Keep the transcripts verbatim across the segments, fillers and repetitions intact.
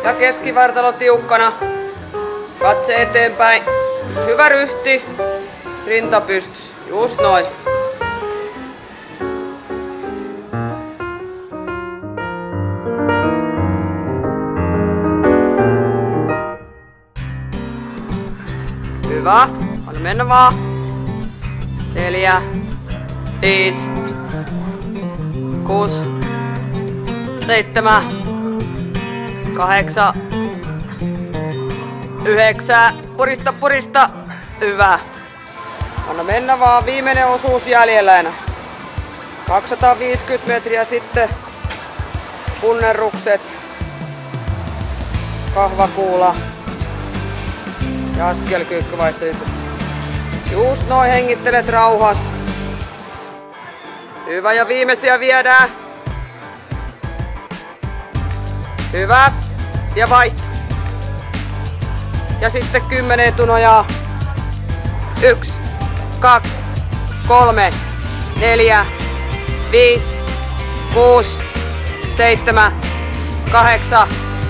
Ja keskivartalo tiukkana. Katse eteenpäin. Hyvä ryhti. Rinta pystyssä. Just noin. Hyvä. Anna mennä vaan. Neljä. Viisi. Kuusi. Seitsemän. Kahdeksan. Yhdeksän. Purista, purista. Hyvä. Anna mennä vaan. Viimeinen osuus jäljellä enää. kaksisataaviisikymmentä metriä sitten. Punnerrukset. Kahvakuula. Ja askelkyykkyvaihto. Just noin, hengittelet rauhas. Hyvä, ja viimeisiä viedään. Hyvä. Ja vaihto. Ja sitten kymmenen etunojaa. Yksi, kaksi, kolme, neljä, viisi, kuusi, seitsemän, kahdeksan,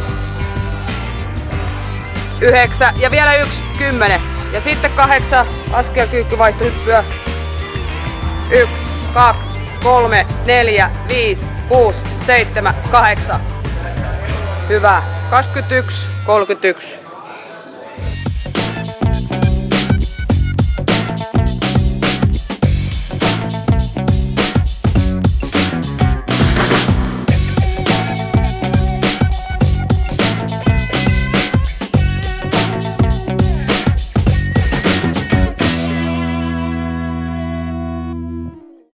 yhdeksän ja vielä yksi, kymmenen. Ja sitten kahdeksan askelkyykkyvaihto hyppyä. Yksi, kaksi, kolme, neljä, viisi, kuusi, seitsemän, kahdeksan. Hyvä. kaksikymmentäyksi, kolmekymmentäyksi.